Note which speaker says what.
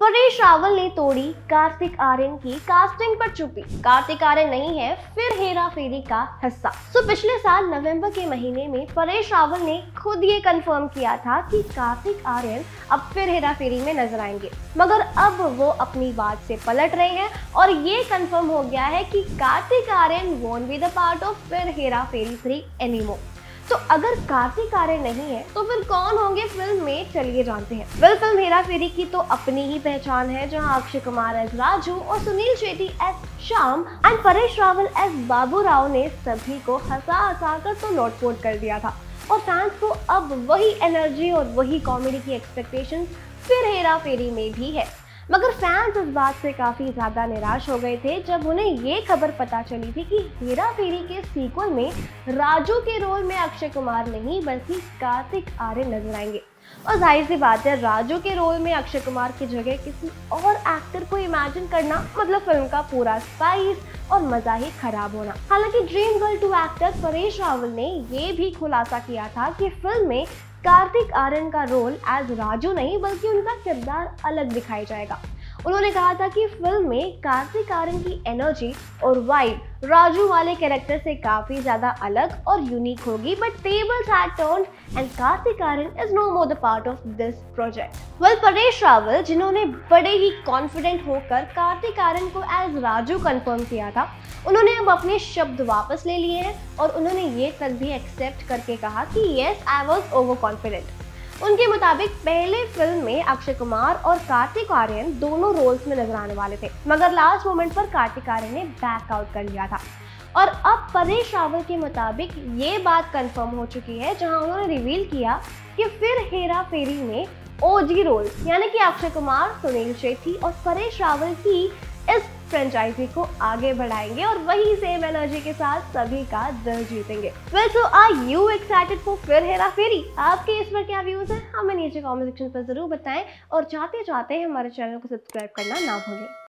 Speaker 1: परेश रावल ने तोड़ी कार्तिक आर्यन की कास्टिंग पर चुप्पी। कार्तिक आर्यन नहीं है फिर हेरा फेरी का हिस्सा। पिछले साल नवंबर के महीने में परेश रावल ने खुद ये कंफर्म किया था कि कार्तिक आर्यन अब फिर हेरा फेरी में नजर आएंगे, मगर अब वो अपनी बात से पलट रहे हैं और ये कंफर्म हो गया है कि Kartik Aaryan won't be the part of Phir Hera Pheri 3 anymore. तो अगर कार्तिक आर्यन नहीं है तो फिर कौन होंगे फिल्म में, चलिए जानते हैं। फिल्म हेरा फेरी की तो अपनी ही पहचान है, जहां अक्षय कुमार एज राजू और Sunil Shetty as Shyam and Paresh Rawal as Babu Rao ने सभी को हंसा कर तो लोटपोट कर दिया था और फैंस को अब वही एनर्जी और वही कॉमेडी की एक्सपेक्टेशन फिर हेरा फेरी में भी है। मगर फैंस इस बात से काफी ज्यादा निराश हो गए थे जब उन्हें ये खबर पता चली थी कि हेरा फेरी के सीक्वल में राजू के रोल में अक्षय कुमार नहीं बल्कि कार्तिक आर्यन नजर आएंगे। और जाहिर सी बात है, राजू के रोल में अक्षय कुमार की जगह किसी और एक्टर को इमेजिन करना मतलब फिल्म का पूरा स्पाइस और मजा ही खराब होना। हालांकि dream girl 2 actor Paresh Rawal ने ये भी खुलासा किया था कि फिल्म में कार्तिक आर्यन का रोल एज राजू नहीं बल्कि उनका किरदार अलग दिखाया जाएगा। उन्होंने कहा था कि फिल्म में कार्तिक आर्यन की एनर्जी और वाइब राजू वाले कैरेक्टर से काफी ज्यादा अलग और यूनिक होगी, but tables had turned and Kartik Aaryan is no more the part of this project. Paresh Rawal, जिन्होंने बड़े ही कॉन्फिडेंट होकर कार्तिक आर्यन को एज राजू कंफर्म किया था, उन्होंने अब अपने शब्द वापस ले लिए हैं और उन्होंने ये तक भी एक्सेप्ट करके कहा कि yes, I was over confident. उनके मुताबिक पहले फिल्म में अक्षय कुमार और कार्तिक आर्यन दोनों रोल्स में नजर आने वाले थे, मगर लास्ट मोमेंट पर कार्तिक आर्यन ने बैक आउट कर लिया था। और अब परेश रावल के मुताबिक ये बात कंफर्म हो चुकी है, जहां उन्होंने रिवील किया कि फिर हेरा फेरी में ओजी रोल यानी कि अक्षय कुमार, सुनील शेट्टी और परेश रावल की इस फ्रेंचाइजी को आगे बढ़ाएंगे और वही सेम एनर्जी के साथ सभी का दिल जीतेंगे। So are you excited for Phir Hera फेरी? आपके इस पर क्या व्यूज हैं, हमें नीचे कमेंट सेक्शन पर जरूर बताएं और जाते हमारे चैनल को सब्सक्राइब करना ना भूलें।